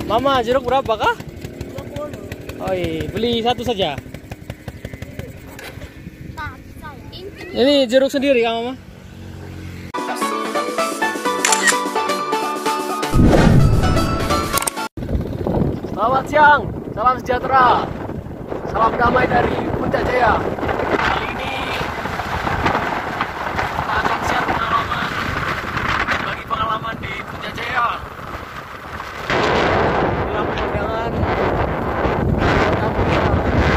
Mama, jeruk berapa kah? 20. Oh iya, beli satu saja. Ini jeruk sendiri kah, Mama? Selamat siang, salam sejahtera, salam damai dari Puncak Jaya. Kali ini kita akan share pengalaman, bagi pengalaman di Puncak Jaya. Inilah pemandangan kota Puncak.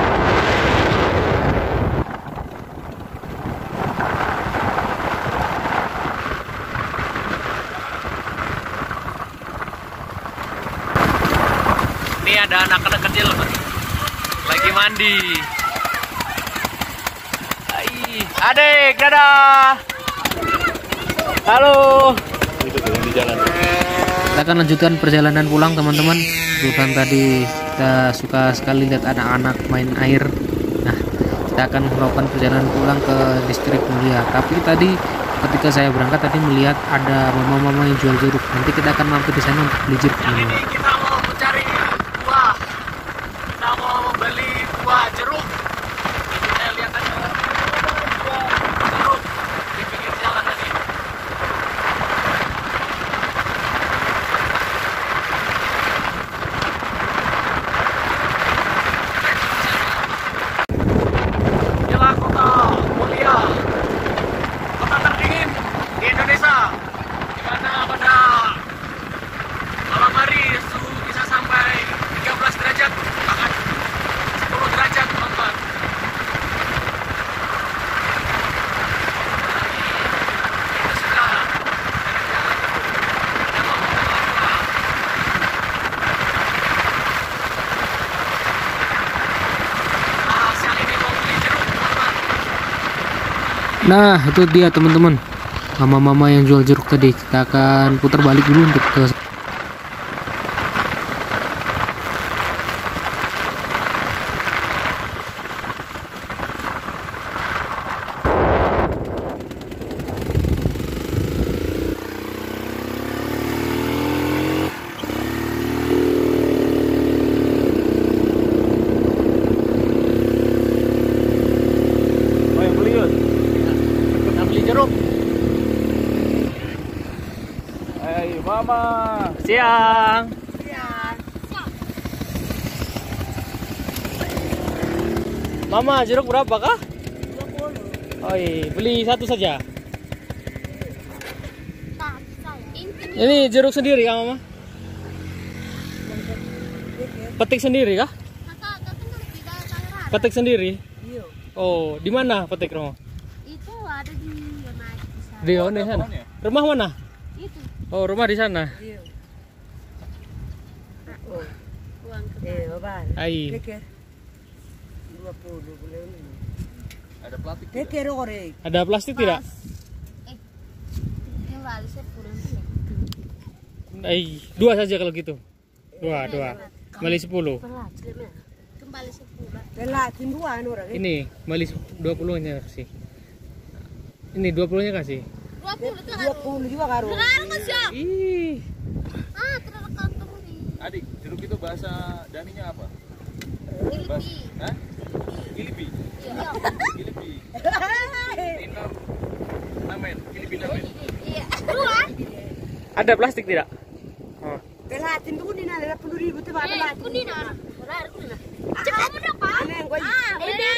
Ini ada anak-anak kecil lagi mandi. Hai, adek, dadah. Halo. Kita akan lanjutkan perjalanan pulang, teman-teman. Bukan tadi kita suka sekali lihat anak-anak main air. Nah, kita akan melakukan perjalanan pulang ke distrik Mulia. Tapi tadi ketika saya berangkat tadi melihat ada mama-mama yang jual jeruk. Nanti kita akan mampir di sana untuk beli jeruk. Ini kita mau mencari buah. Kita mau membeli buah jeruk. Ini saya lihat ada buah jeruk di pinggir jalan tadi. Inilah kota Mulia, kota terdingin di Indonesia, di mana pada malam hari suhu bisa sampai 13 derajat, bahkan 10 derajat, teman-teman. Itu sudah siang ini mau beli jeruk, teman-teman. Nah, itu dia teman-teman, mama-mama yang jual jeruk tadi. Kita akan putar balik dulu untuk ke jeruk. Hai mama. Siang. Mama, jeruk berapa kah? 20. Oh iya, beli satu saja. Ini jeruk sendiri kah, Mama? Petik sendiri kah? Petik sendiri? Iya. Oh, di mana petik rumah? Itu ada di mana sana. Di sana. Rumah mana? Itu Oh, rumah di sana. Iya. uang Bapak. Ai. Keker. 20 boleh ini. Ada plastik. Keker ore. Ada plastik tidak? kembali 10 Ai, dua saja kalau gitu. Dua. Kembali 10. kembali 10. Telatin dua orang. Ini kembali 20-nya kasih. Ini 20-nya kasih. 20 tuh 20 juga karo. harus masuk. Ih. Terus kantong nih. Adik, jeruk itu bahasa Daninya apa? Gilipi. Hah? Gilipi. Iya. Gilipi. Inam. Namen. Gilipi namen. Iya. Dua. Ada plastik tidak? Oh. Telatin dulu ni nala 10.000 tuh bapak. Kuning nah. Benar kuning. Cepat udah Pak. Aneh gua. Ini.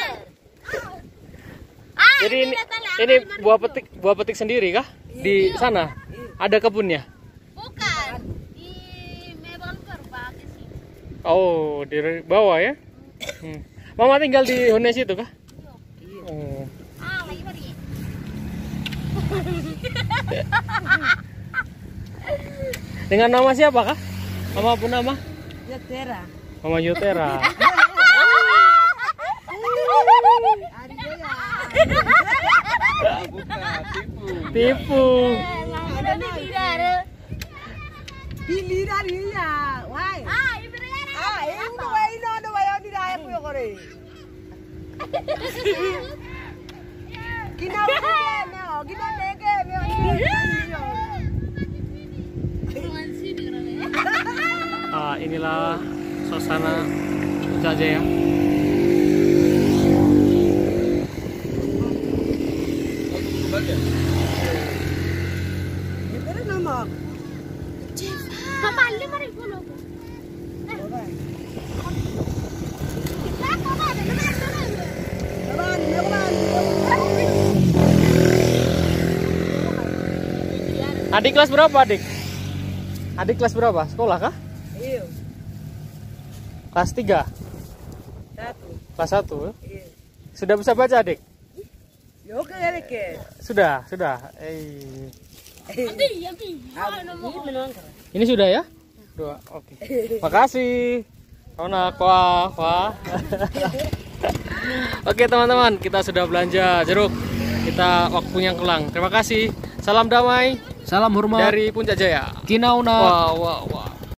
Jadi ini buah petik sendiri kah? Di sana? Ada kebunnya? Bukan. Di Mebel Berbagi sih. Oh, di bawah ya? Mama tinggal di Hones itu kah? Oh. Lagi mari. Dengan nama siapa kah? Mama pun nama? Ya tera. Mama Yutera. Ari dia ya. Bukan, tipu. Tipu. Ada di tidak. Pilih dari ya. Why? Ibu ya. Ini way no way on di daya puyo kore. Kina me, kina leke me. inilah suasana Puncak Jaya. Itu kan nama. Papa 5.000 loh. Adik kelas berapa, adik? Adik kelas berapa? Sekolah kah? Iya. Kelas 3? Satu. Kelas 1? Iya. Sudah bisa baca, adik? Ya oke ya Rike. Sudah. Ini sudah ya? 2. Oke. Makasih. Onak, wah. Oke teman-teman, kita sudah belanja jeruk. Kita waktunya kelang. Terima kasih. Salam damai. Salam hormat dari Puncak Jaya. Kinauna. Wah.